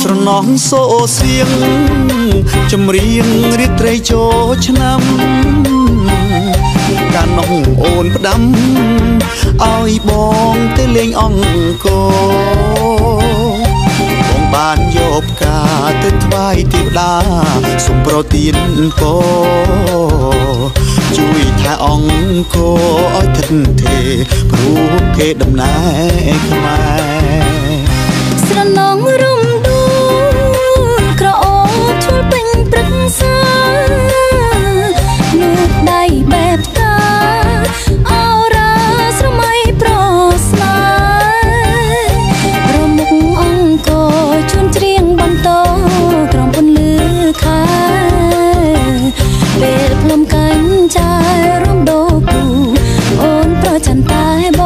นองโซเสียงจำเรียงริตรโจชนำการน้องโอนประดำเอาอีบองเตเลงอ่องโกบองบานโยบกาเตทวายเทวดาสมโปรตีนโกจุยทาอ่องโกอ้อยทันเทพรูเกดำนายขมายสระน้องรุ่มดูกระโอช่วยเป็นปรึกษาลูกได้แบบตาเอาราสมัยโปรสมารมุกองโกชวนเรียงบนโตกรอมบนลือคาเบลพลมกันใจร่มโดกูโอนโปรจันตายบ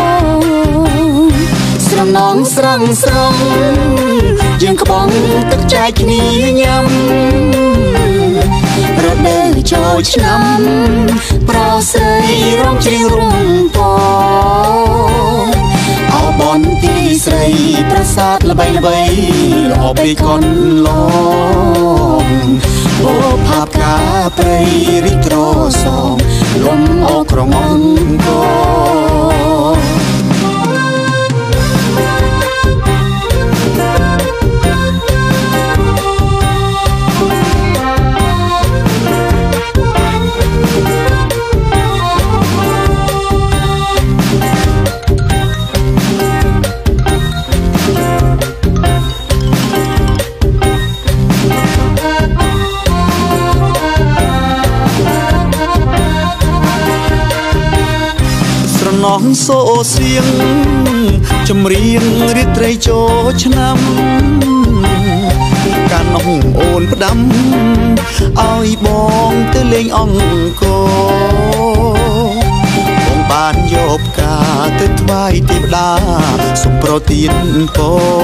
สระน้องสรังสรองยังกระบองตักใจกินยำรถเดินโจชนำโปรเสยร้องจริงรุ่งปอเอาบอลที่ใส่ประสาทละใบละใบหลอกไปคนลองโอ้ภาพกาไปริโตรสองลมออกรององโกน้องโซเสียงจำเรียงริตรโจชนำการน้องโอนประดำเอาอีบองเตเลงอ่องโกบองบานโยบกาเตทวายเทวดาสมโปรตีนโก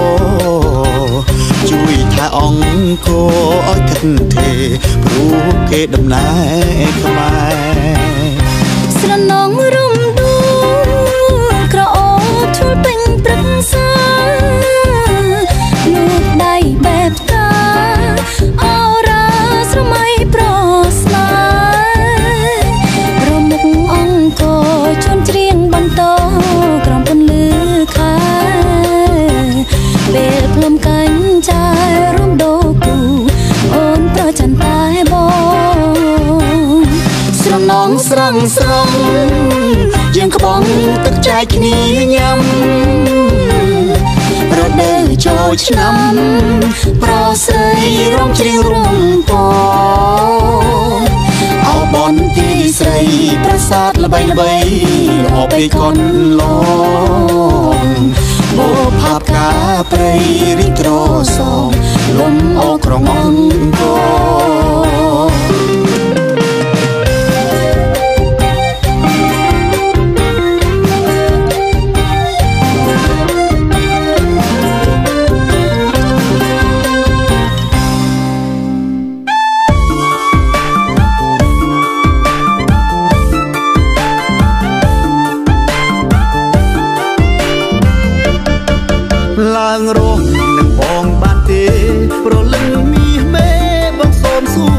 จุยทาอ่องโกอ้อยทันเทพรูเกดำนายขมายสระน้องรุ่มกระโอช่วยเป็นปรึกษาลูกได้แบบตาเอาราสมัยโปรสมารมุกองโกชวนเรียงบนโตกรอมบนลือคาเบลพลมกันใจร่มโดกูโอนโปรจันตายบสระน้องสรังสรองยังกระบองตักใจกินยำรถเดินโจชนำโปรเสยร้องจริงรุ่งปอเอาบอลที่ใส่ประสาทละใบละใบออกไปคนลองโบภาพกาไปริโตรสองลมออกรององโกลางโรงหนึ่งบองบานเตโปรลึงมีเมบองโซมสู้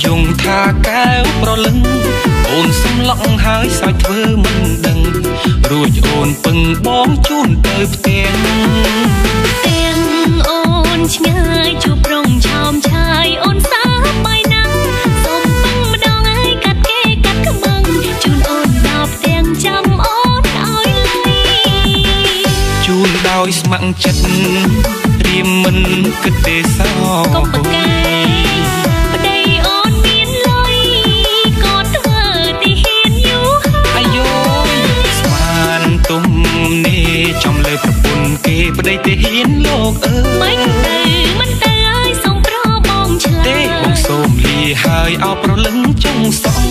យងថាកែវប្រលឹងអូនសំឡងហើយសាច់ធ្វើមិនដឹងរួចអូនពឹងបងជូនទៅផ្ទះទាំងអូនឆ្ងាយជួបប្រងឆោមឆាយអូនសាបាយណាស់សុំពឹងម្ដងឲ្យកាត់គេកាត់ខ្មឹងជូនអូនដល់ផ្ទះចាំអូនឲ្យលុយជូនដោយស្ម័គ្រចិត្តរៀមមិនគិតទេសោកុំប្រកែប្តីអូនមានលុយក៏ធ្វើទីហ៊ានយូរអាយស្មានទុំនេះចំលើប្រពន្ធគេប្តីទីហ៊ានលោកអើយមិនទៅឲ្យសុំប្របងឆ្លើយទេបងសូមលាហើយអោប្រលឹងចុងសង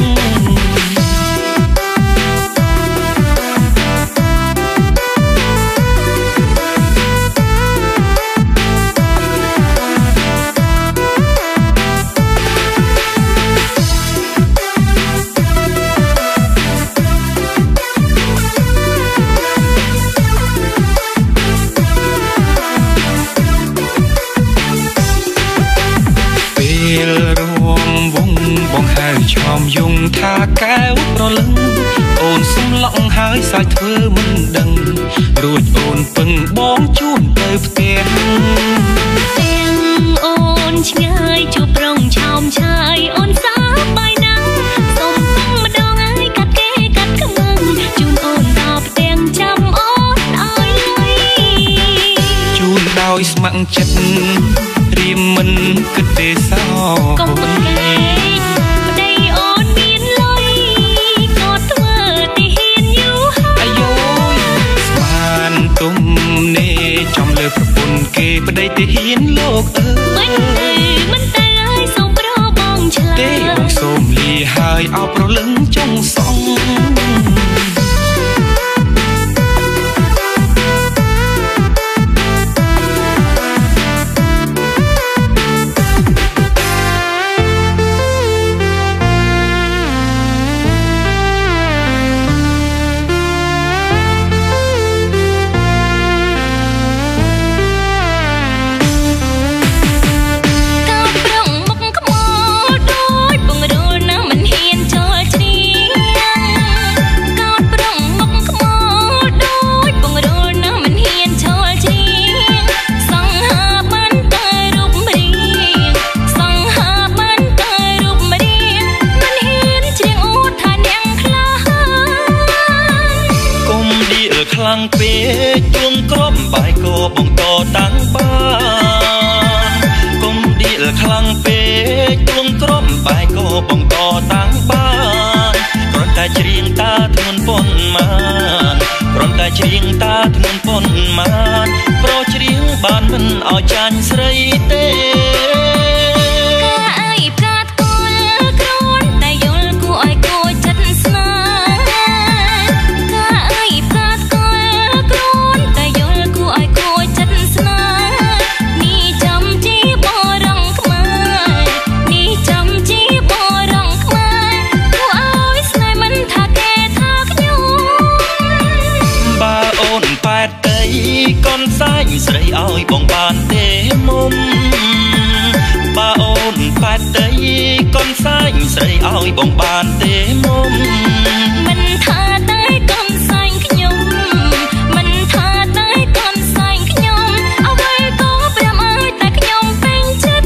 បងហៅឆោមយងថាកែវប្រលឹងអូនសំឡងហើយសាច់ធ្វើមិនដឹងរួចអូនពឹងបងជូនទៅផ្ទះទាំងអូនឆ្ងាយជួបប្រងឆោមឆាយអូនសាបាយណាស់សុំពឹងម្ដងឲ្យកាត់គេកាត់ខ្មឹងជូនអូនដល់ផ្ទះចាំអូនឲ្យលុយជូនដោយស្ម័គ្រចិត្តរៀមមិនគិតទេសោកុំប្រកែប្តីអូនមានលុយក៏ធ្វើទីហ៊ានយូរអាយស្មានទុំនេះចំលើប្រពន្ធគេប្តីទីហ៊ានលោកអើយមិនទៅឲ្យសុំប្របងឆ្លើយទេបងសូមលាហើយអោប្រលឹងចុងសងខ្លាំងពេកជួងក្របបាយគោបងតតាំងបានកុំឌីលខ្លាំងពេកជួងក្របបាយគោបងតតាំងបានគ្រាន់តែច្រៀងតាធ្ងន់ប៉ុន្មានគ្រាន់តែច្រៀងតាធ្ងន់ប៉ុន្មានប្រច្រៀងបានមិនឲ្យចាញ់ស្រីទេកូនសាច់ស្រីឲ្យបងបានទេមុំបើអូនប៉ែតទៅកូនសាច់ស្រីឲ្យបងបានទេមុំមិនថាតែកូនសាច់ខ្ញុំមិនថាតែកូនសាច់ខ្ញុំអ្វីក៏ព្រាមឲ្យតែខ្ញុំពេញចិត្ត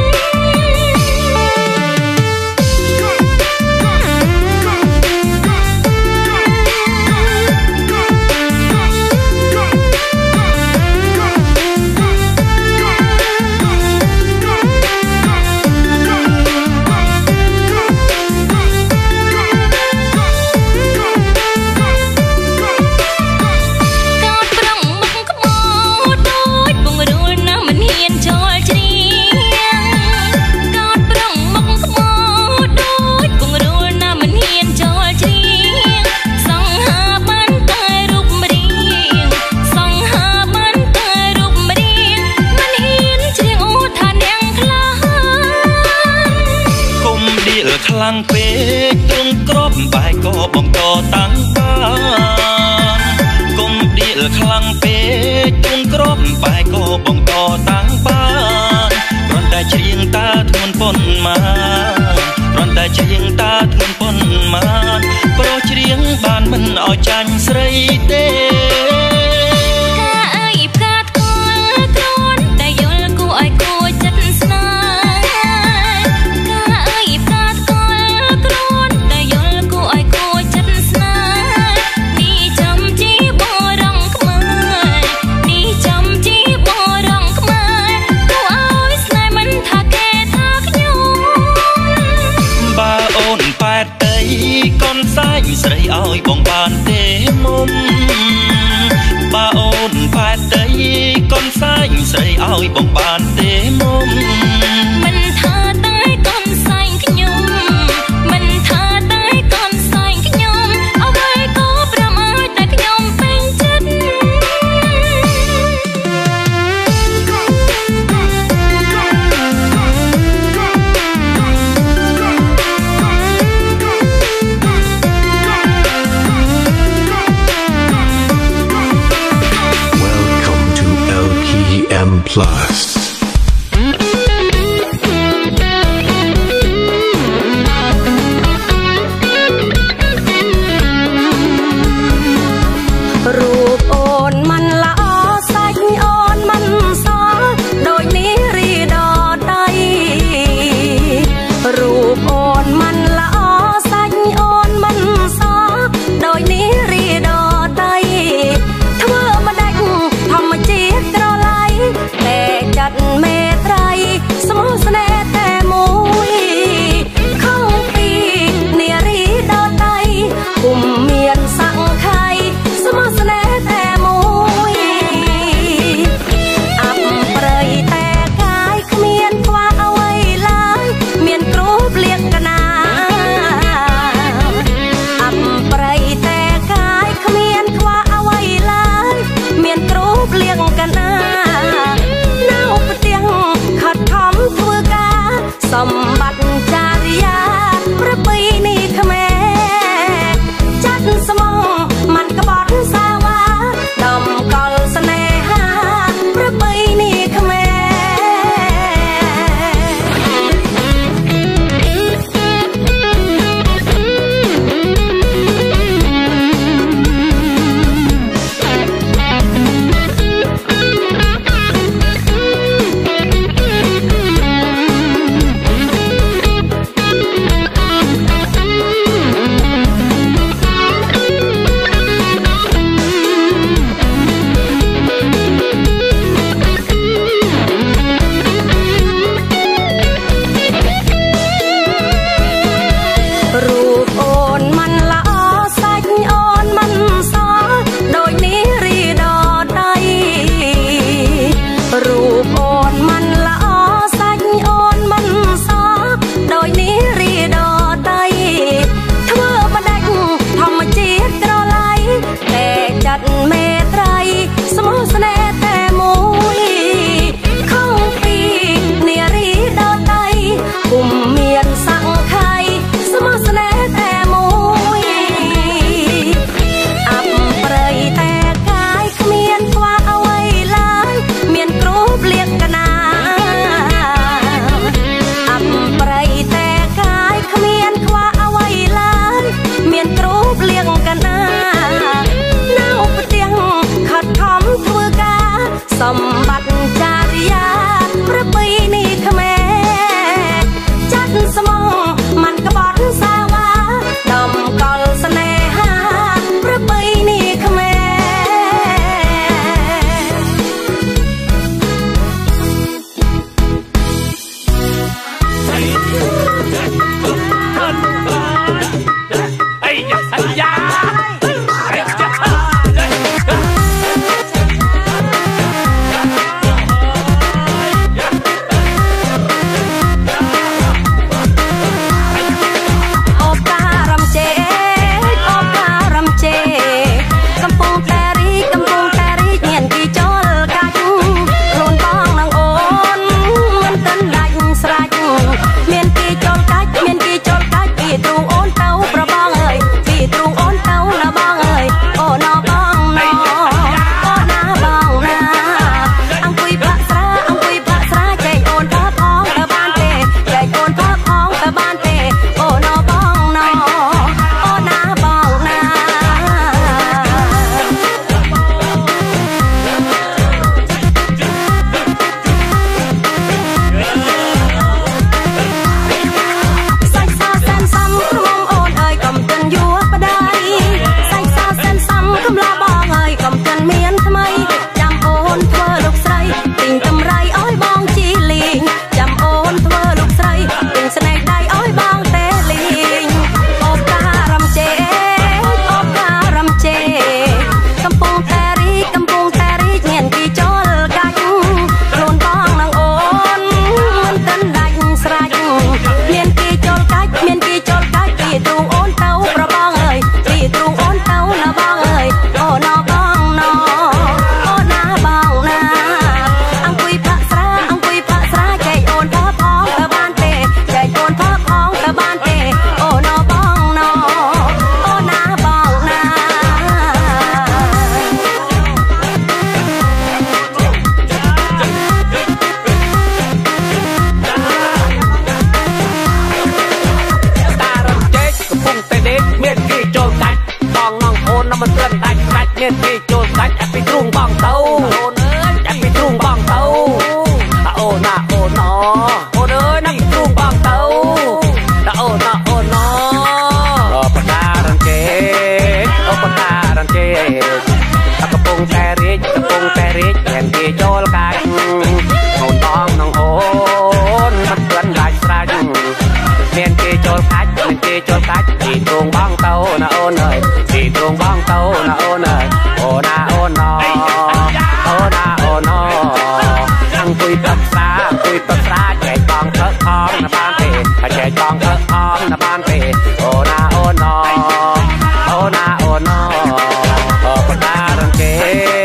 ខ្លាំងពេកទ្រង់ក្របបាយក៏បងតតាំងបានកុំឌីលខ្លាំងពេកទ្រង់ក្របបាយក៏បងតតាំងបានគ្រាន់តែច្រៀងតាធ្ងន់ប៉ុន្មានគ្រាន់តែច្រៀងតាធ្ងន់ប៉ុន្មានប្រុសច្រៀងបានមិនឲ្យចាញ់ស្រីទេស្រីឲ្យបងបានទេមុំបើអូនប៉ែតដីកូនសាញ់ស្រីឲ្យបងបានទេមុំមិនថាតែកូនសាញ់ខ្ញុំមិនថាតែកូនសាញ់ខ្ញុំអ្វីក៏ប្រមឲ្យតែខ្ញុំពេញចិត្ត Plus. Hãy subscribe cho kênh Ghiền Mì Gõ để không bỏ lỡ មានគេចូលកាច់ពីទ្រូងបងទៅអូនអើយពីទ្រូងបងទៅអូនណាអូនណអូនអើយណាពីទ្រូងបងទៅអូនណាអូនណបការ៉ាន់គេអូបការ៉ាន់គេកំពុងតែរីកមានគេចូលកាច់អូនបងនងអូនមិនព្រាន់ដាច់ស្រាច់មានគេចូលកាច់ទីទ្រូងបងទៅណាអូនអើយទីទ្រូងបងទៅណាអូនអើយអូណាអូនណអូណាអូនណអង្គុយទឹកស្រាចែកបងធ្វើខំណាបានទេចែកបងធ្វើខំណាបានទេអូណាអូនណអូណាអូនណអូបការ៉ាន់គេ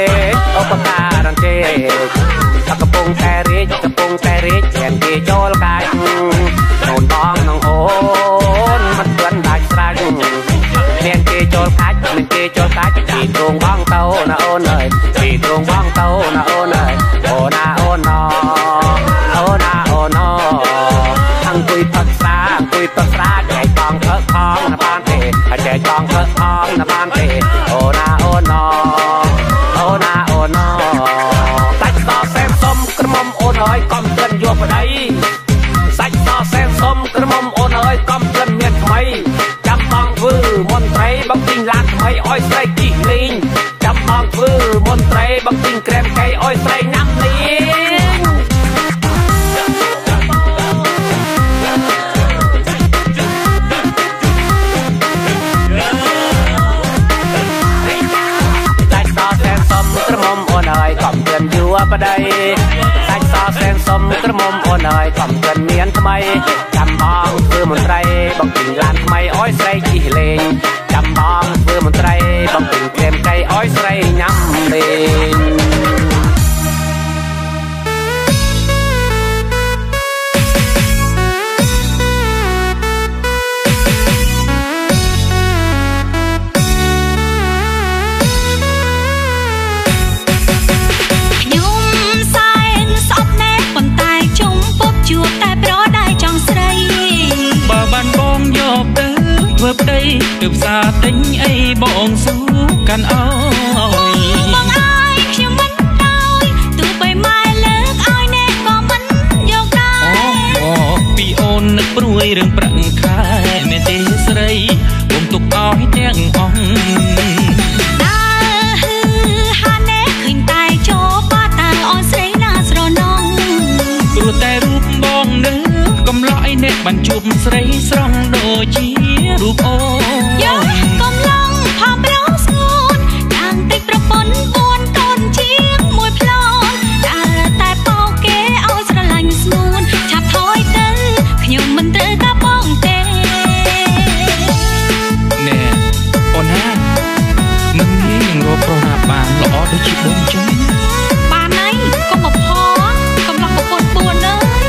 កំពុងតែរីកមានគេចូលកាច់អូនបងនងអូនមិនព្រាន់ដាច់ស្រាច់មានគេចូលកាច់ទីទ្រូងបងទៅណាអូនអើយទីទ្រូងបងទៅណាអូនអើយអូណាអូនណអូណាអូនណអង្គុយផឹកស្រាចែកបងធ្វើខំណាបានទេចែកបងធ្វើខំណាបានទេអូណាអូនណអូណាអូនណសាច់សសែនសុំក្រមុំអូនអើយកំព្រិនយកប្តីសាច់សសែនសុំក្រមុំអូនអើយកំព្រិនមានថ្មីចាំបងធ្វើមន្ត្រីបងទិញឡានថ្មីអោយស្រីគិះលេងចាំបងធ្វើមន្ត្រីបងទិញក្រែមកៃអោយស្រីញ៉ាំលេងសាច់សសែនសុំក្រមុំអូនអើយកំព្រិនយកប្តីសាច់សសែនសុំក្រមុំអូនអើយកំព្រិនមានថ្មីចាំបងធ្វើមន្ត្រីបងទិញឡានថ្មីអោយស្រីជិះលេងចាំបងធ្វើមន្ត្រីបងទិញក្រែមកៃអោយស្រីញ៉ាំលេងធ្វើប្តីទើបសាទិញអីបងស៊ូកាន់អើយបងអើយខ្ញុំមិនដោយទោះបីម៉ែលើកឲ្យអ្នកក៏មិនយកដែរពីអូននឹកព្រួយរឿងប្រាក់ខែមែនទេស្រីបងទុកឲ្យទាំងអស់ដើរហាអ្នកឃើញតែចូលបាតើអូនស្រីណាស្រណងព្រោះតែរូបបងនឹកកំឡោះឲ្យអ្នកបានជួបស្រីស្រងដូចជារូបអូយកកំឡុងផំប្រោស្ងួនយ៉ាងតិចប្រពន្ធ4កូនជាងមួយផ្លន់ដើរតែបោកគេឲ្យស្រឡាញ់ស្ងួនឆាប់ថយទៅខ្ញុំមិនត្រូវការបងទេណែអូនណាមិនងាយនឹងរកប្រុសណាបានល្អដូចជាបងចឹងបានហើយកុំមកផងកំឡុងប្រពន្ធ4អើយ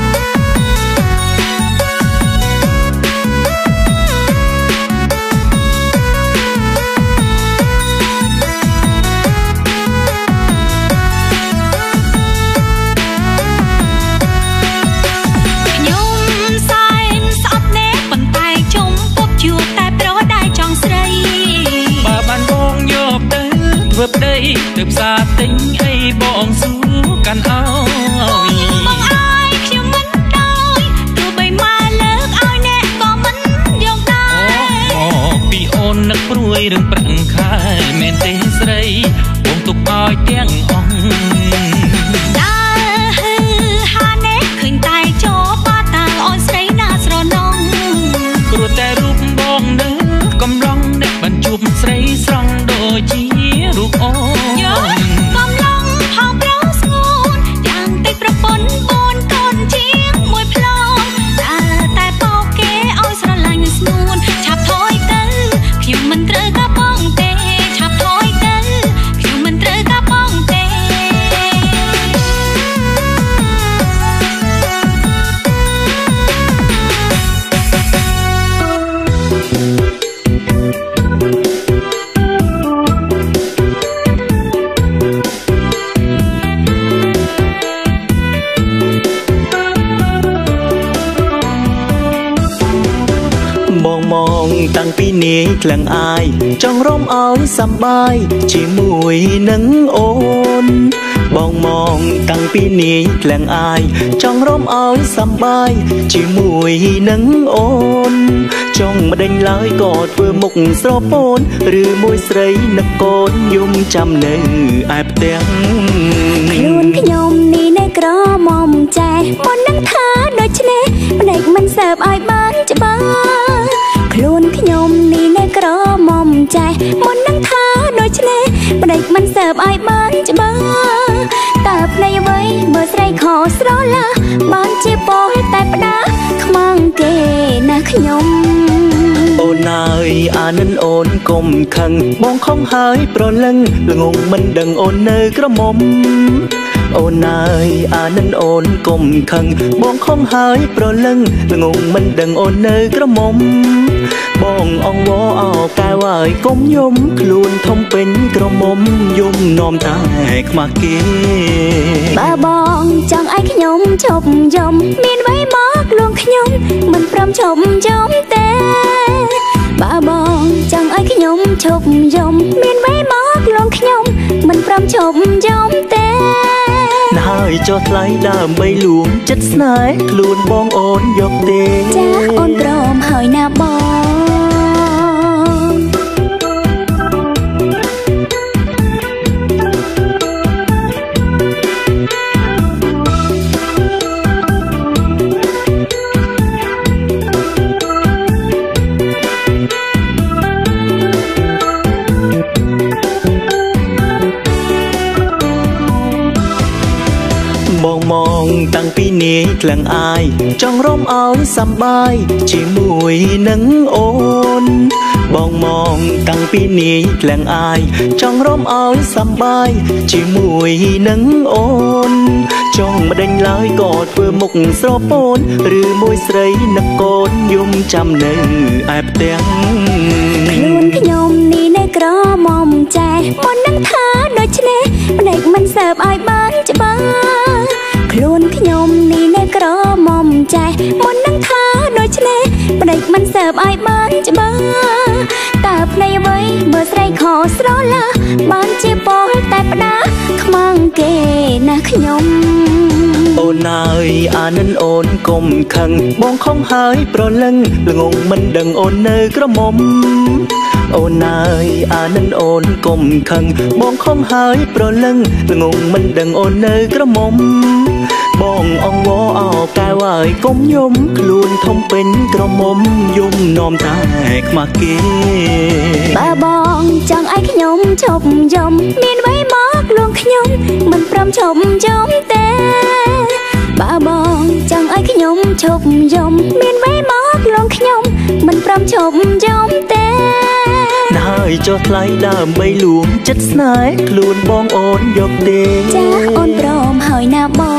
ធ្វើប្តីទើបសាទិញអីបងស៊ូកាន់អើយបងអើយខ្ញុំមិនដោយទោះបីម៉ែលើកឲ្យអ្នកក៏មិនយកដែរពីអូននឹកព្រួយរឿងប្រាក់ខែមែនទេស្រីបងទុកឲ្យទាំងអស់ដើរហាអ្នកឃើញតែចូលបាតើអូនស្រីណាស្រណងព្រោះតែរូបបងនឹកកំឡុងអ្នកបានជួបស្រីស្រងដូចជារូបអូយកកំឡុងផំប្រោស្ងួនយ៉ាងតិចប្រពន្ធ4កូនជាងមួយផ្លន់ដើរតែបោកគេឲ្យស្រឡាញ់ស្ងួនឆាប់ថយទៅខ្ញុំមិនត្រូវការបងទេឆាប់ថយទៅខ្ញុំមិនត្រូវការបងបងมองតាំងពីនាយក្លឹងអាយចង់រំឲ្យសប្បាយជាមួយនឹងអូនបងมองតាំងពីនាយក្លឹងអាយចង់រំឲ្យសប្បាយជាមួយនឹងអូនចង់មិនដេញឡើយក៏ធ្វើមុខស្រពោនឬមួយស្រីនឹកកូនយំចាំនៅឯផ្ទះខ្លួនខ្ញុំនេះនៅក្រមុំចេះមុននឹងថាដូចនេះភ្នែកមិនសើបឲ្យបានច្បាស់ខ្លួនខ្ញុំនេះនៅក្រមុំចេះមុននឹងថាដូចនេះភ្នែកមិនសើបឲ្យបានច្បាស់តើភ្នែកអ្វីមើលស្រីខុសស្រឡះបានជាពលតែផ្ដាខ្មាំងគេណាខ្ញុំអូនអើយអានិនអូនកុំខឹងបងខំហើយប្រលឹងល្ងងមិនដឹងអូននៅក្រមុំអូនអើយអានិនអូនកុំខឹងបងខំហើយប្រលឹងល្ងងមិនដឹងអូននៅក្រមុំបងអងវអោកែវហើយកុំយំខ្លួនធំពេញក្រមុំយំនាំតែខ្មាស់គេបើបងចង់ឲ្យខ្ញុំឈប់យំមានអ្វីមកលួងខ្ញុំមិនព្រមឈប់យំទេបើបងចង់ឲ្យខ្ញុំឈប់យំមានអ្វីមកលួងខ្ញុំមិនព្រមឈប់យំទេណាហើយចុះថ្លៃដើម្បីលួងចិត្តស្នេហ៍ខ្លួនបងអូនយកទេចាអូនព្រមហើយណាបងបងมองតាំងពីនាយក្លឹងអាយចង់រំឲ្យសប្បាយជាមួយនឹងអូនបងมองតាំងពីនាយក្លឹងអាយចង់រំឲ្យសប្បាយជាមួយនឹងអូនចង់មិនដេញឡើយក៏ធ្វើមុខស្រពោនឬមួយស្រីនឹកកូនយំចាំនៅឯផ្ទះខ្លួនខ្ញុំនេះនៅក្រមុំចេះមុននឹងថាដូចនេះភ្នែកមិនសើបឲ្យបានច្បាស់ខ្លួនខ្ញុំនេះនៅក្រមុំចេះមុននឹងថាដូចនេះភ្នែកមិនសើបឲ្យបានច្បាស់តើភ្នែកអ្វីមើលស្រីខុសស្រឡះបានជាពលតែផ្ដាខ្មាំងគេណាខ្ញុំអូនអើយអានិនអូនកុំខឹងបងខំហើយប្រលឹងល្ងងមិនដឹងអូននៅក្រមុំអូនអើយអានិនអូនកុំខឹងបងខំហើយប្រលឹងល្ងងមិនដឹងអូននៅក្រមុំបងអងវអោកែវហើយកុំយំខ្លួនធំពេញក្រមុំយំនាំតែខ្មាស់គេបើបងចង់ឲ្យខ្ញុំឈប់យំមានអ្វីមកលួងខ្ញុំមិនព្រមឈប់យំទេបើបងចង់ឲ្យខ្ញុំឈប់យំមានអ្វីមកលួងខ្ញុំមិនព្រមឈប់យំទេណាហើយចុះថ្លៃដើម្បីលួងចិត្តស្នេហ៍ខ្លួនបងអូនយកទេចាអូនព្រមហើយណាបង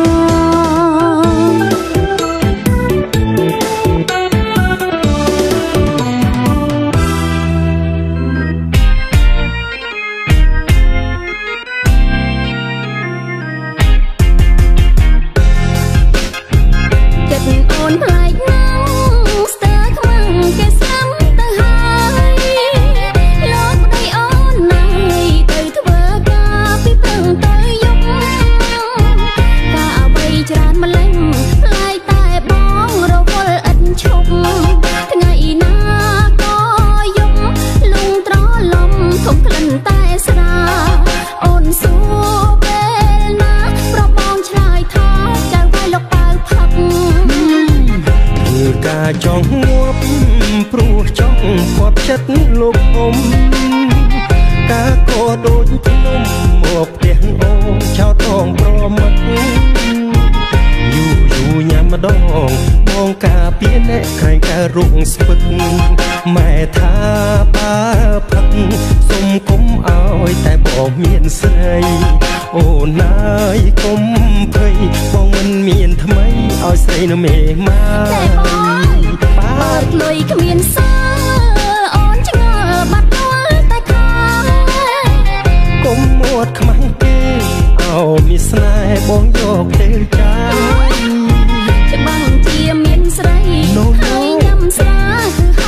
ចង់ងាប់ព្រោះចង់ផាត់ចិត្តលោកអ៊ំកាក៏ដូចខ្ញុំមកផ្ទះអូនចោតអងប្រមិតយូរញ៉ាំម្ដងបងកាពីអ្នកក្រែងការរុកស្ពឹកម៉ែថាបើផឹកសុំគុំឲ្យតែបងមានស្រីអូនអើយកុំភ័យបងមិនមានថ្មីឲ្យស្រីនៅមេម៉ាបើកលុយគ្មានសើអូនឆ្ងល់បាត់ដួលតែខាកុំមួតខ្មាំងគេអោមានស្នេហ៍បងយកទេចាច្បាស់ជាមានស្រីហើយញ៉ាំស្រាគឺ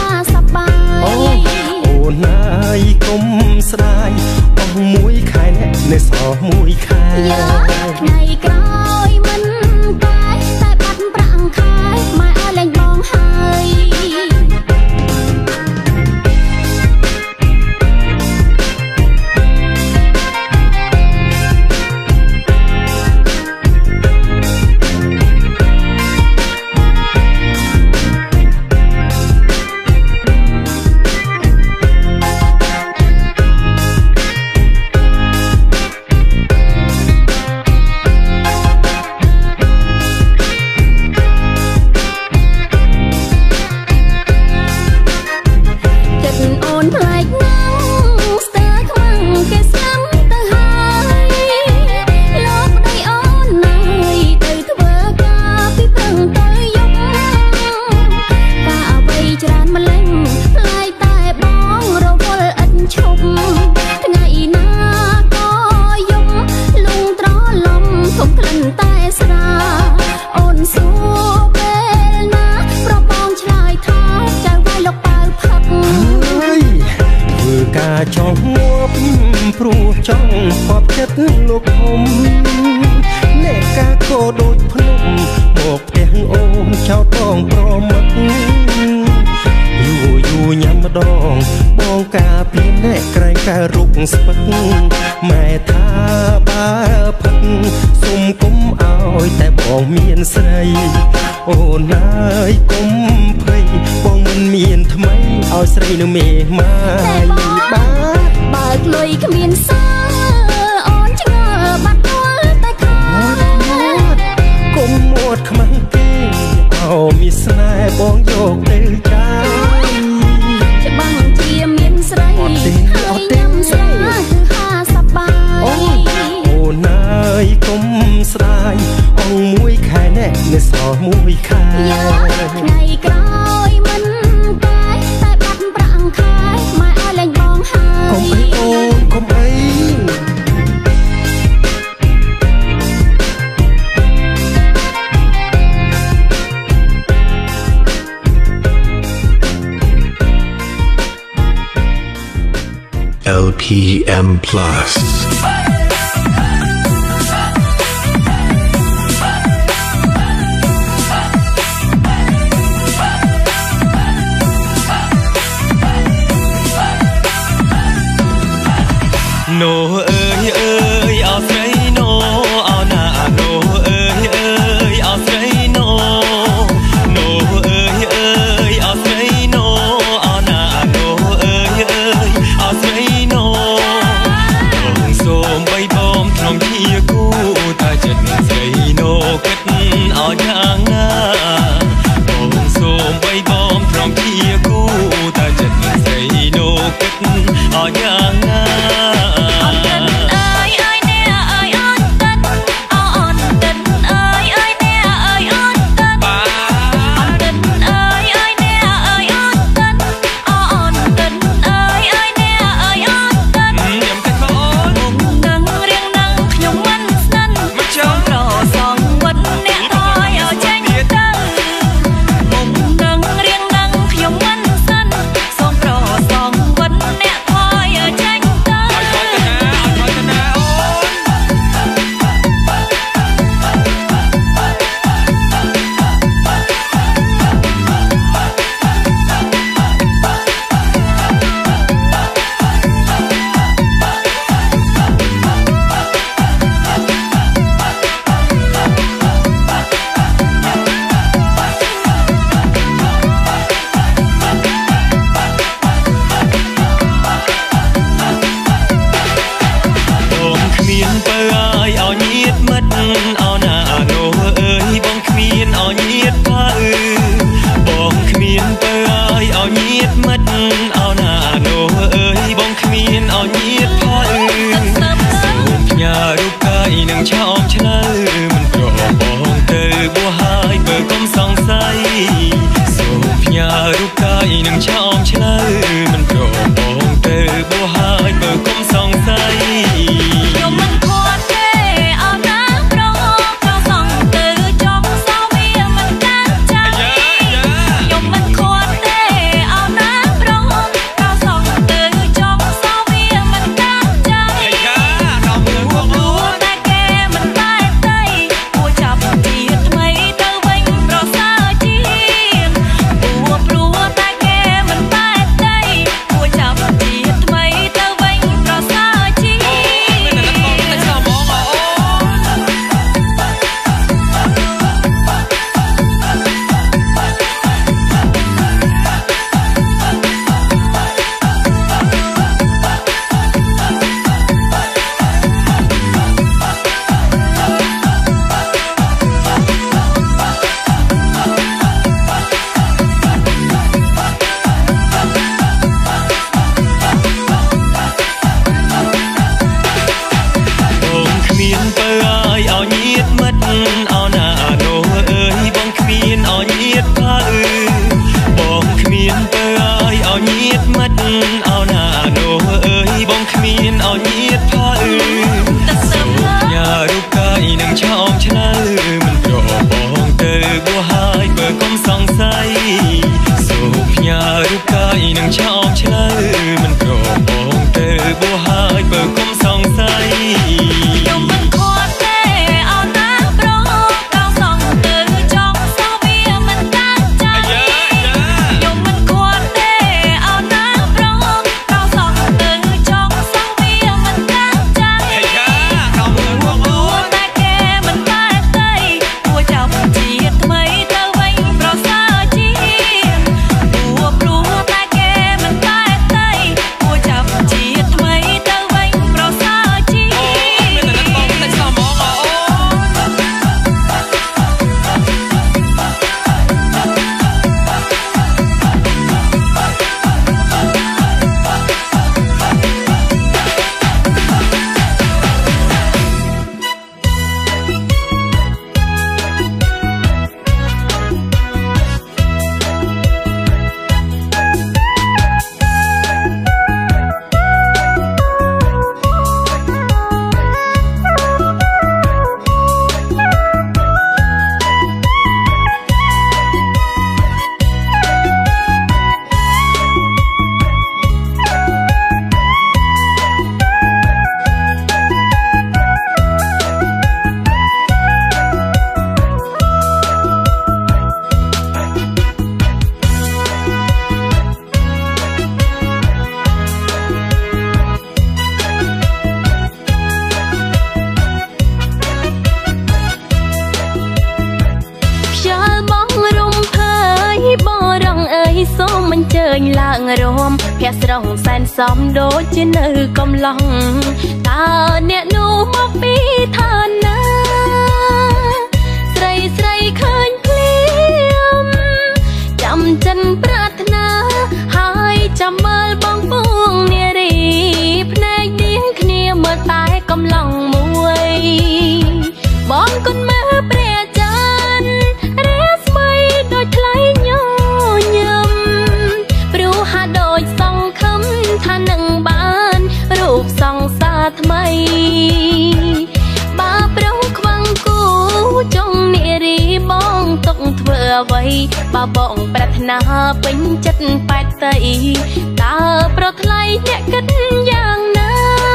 ព្រោះចង់ខប់ចិត្តលោកធំអ្នកកាកោដូចភ្នំមកផ្ទះអូនចោលតងប្រមឹកយូរញ៉ាំម្ដងបងការពីអ្នកក្រែងការរុកស្ពឹកម៉ែថាបើផឹកសុំគុំឲ្យតែបងមានស្រីអូនអើយកុំភ័យបងមិនមានថ្មីឲ្យស្រីនៅមេម៉ាយបើកលុយគ្មានសាអូនឆ្ងល់បាត់យល់តែខាគុំមួតខ្មាំងគេអោមានស្នេហ៍បងយកទៅចាយច្បាំងជាមានស្រីហើយញ៉ាំស្រាគឺហាសប្បាយអូនអើយកុំស្ដាយអងមួយខែណែនៅសល់មួយខែថ្ងៃក្រោយមិនតែបាត់ប្រាំងខែម៉ែឲ្យលែងបងហើយកុំអីអូនកុំអី LPM Plus No អើយអើយអោស្រី No អោណា No អើយអើយអោស្រី No No អើយអើយអោស្រី No អោណា No អើយអើយអោស្រី No បងសូមបីបងក្នុងជាគូតែចិត្តស្រី No គិតឲ្យយ៉ាងណាបងសូមបីបងក្នុងជាគូតែចិត្តស្រី No គិតឲ្យយ៉ាងណាព្រោះតែគេមិនបែបជើញឡើងរមភ័ក្រស្រងសែនសំដូចជានៅកំឡុងតើអ្នកនោះមកពីឋានណាស្រីស្រីឃើញភ្លាមចាំចិនប្រាថ្នាហើយចាំមើលបងពួងនារីភ្នែកដៀងគ្នាមើលតែកំឡុងមួយបងគុណមើលព្រះច័ន្ទរាស្មីដូចថ្លៃញញឹមព្រោះហាដូចសង្ឃឹមថានឹងបានរូបសង្សារថ្មីបើប្រុសខ្វាំងគូចុងនារីបងទុកធ្វើអ្វីបើបងប្រាថ្នាពេញចិត្តបែកតីតើប្រថ្លៃអ្នកគិតយ៉ាងណា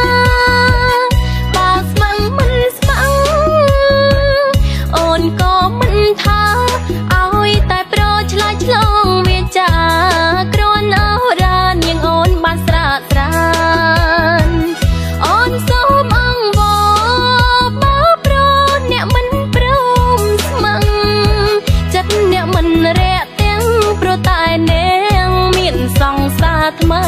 បើស្មឹងមិនស្មឹងអូនក៏មិនថាឲ្យតែប្រឆ្លើយឆ្លងវាចាគ្រាន់អរានាងអូនបានស្រាតស្រានអូនសូមអង្វរបើប្រអ្នកមិនព្រមស្មឹងចិត្តអ្នកមិនរាក់ទាំងព្រោះតែនាងមានសង្សារថ្មី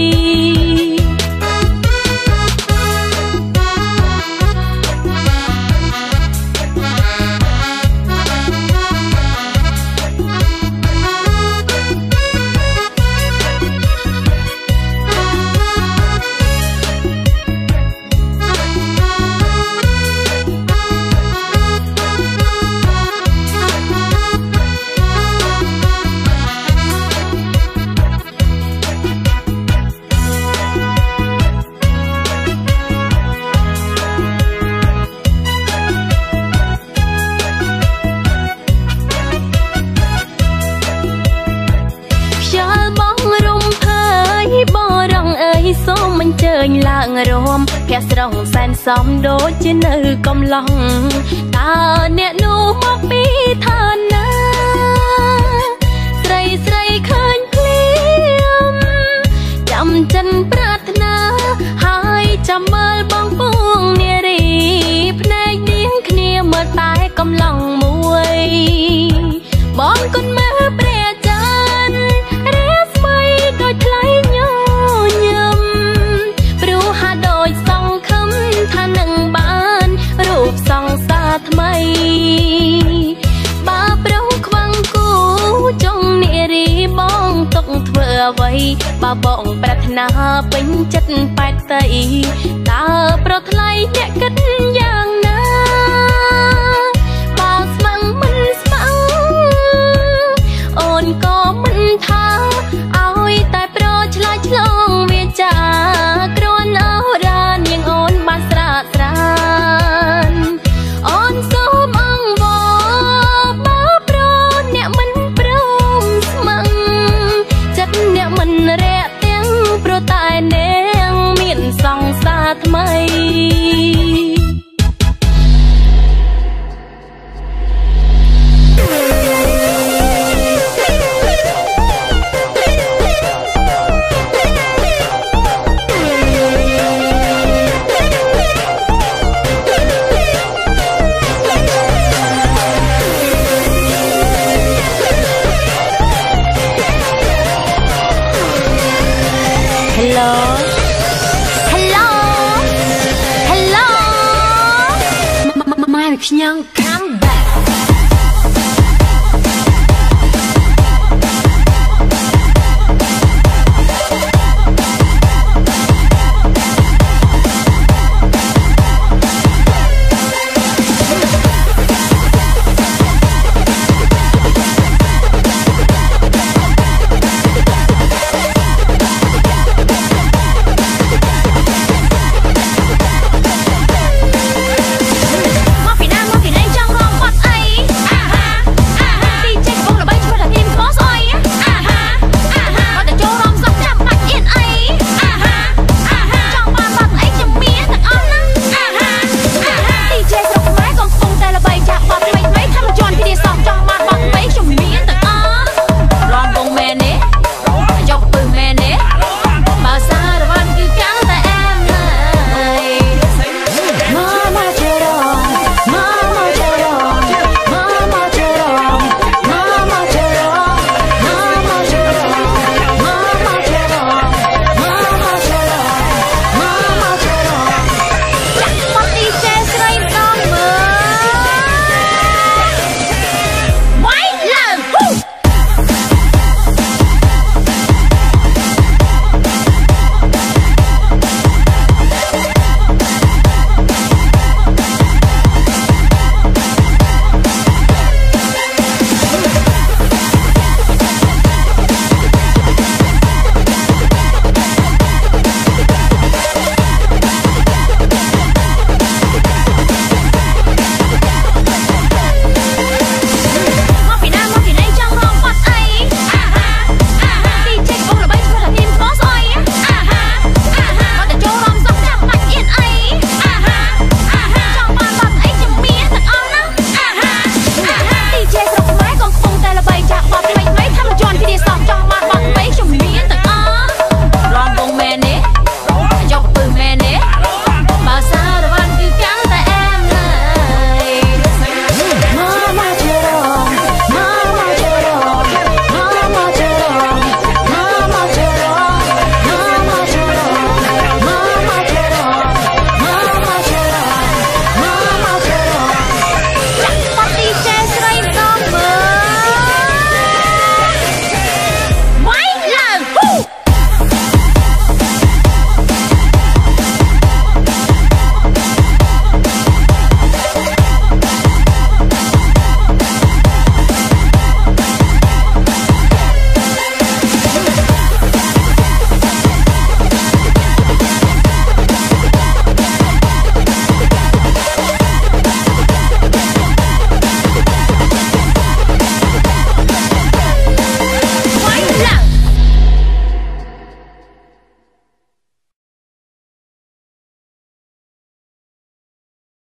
សូមអញ្ជើញឡើងរមភ័ក្រស្រងសែនសំដូចជានៅកំឡុងតើអ្នកនោះមកពីឋានណាស្រីស្រីឃើញភ្លាមចាំចិនប្រាថ្នាហើយចាំមើលបងពួងនារីភ្នែកដៀងគ្នាមើលតែកំឡុងមួយបងគុណមើលព្រះច័ន្ទរាស្មីដូចថ្លៃញញឹមព្រោះហាដូចសង្ឃឹមថានឹងបានរូបសង្សារថ្មីបើប្រុសខ្វាំងគូចុងនារីបងទុកធ្វើអ្វីបើបងប្រាថ្នាពេញចិត្តបែកតីតើប្រថ្លៃអ្នកគិតយ៉ាងណាបើស្មឹងមិនស្មឹងអូនក៏មិនថាឲ្យតែប្រឆ្លើយឆ្លងវាចាគ្រាន់អរានាងអូនបានស្រាតស្រានអូនសូមអង្វរបើប្រអ្នកមិនព្រមស្មឹងចិត្តអ្នកមិនរាក់ទាំងព្រោះតែនាងមានសង្សារថ្មីខ្ញុំ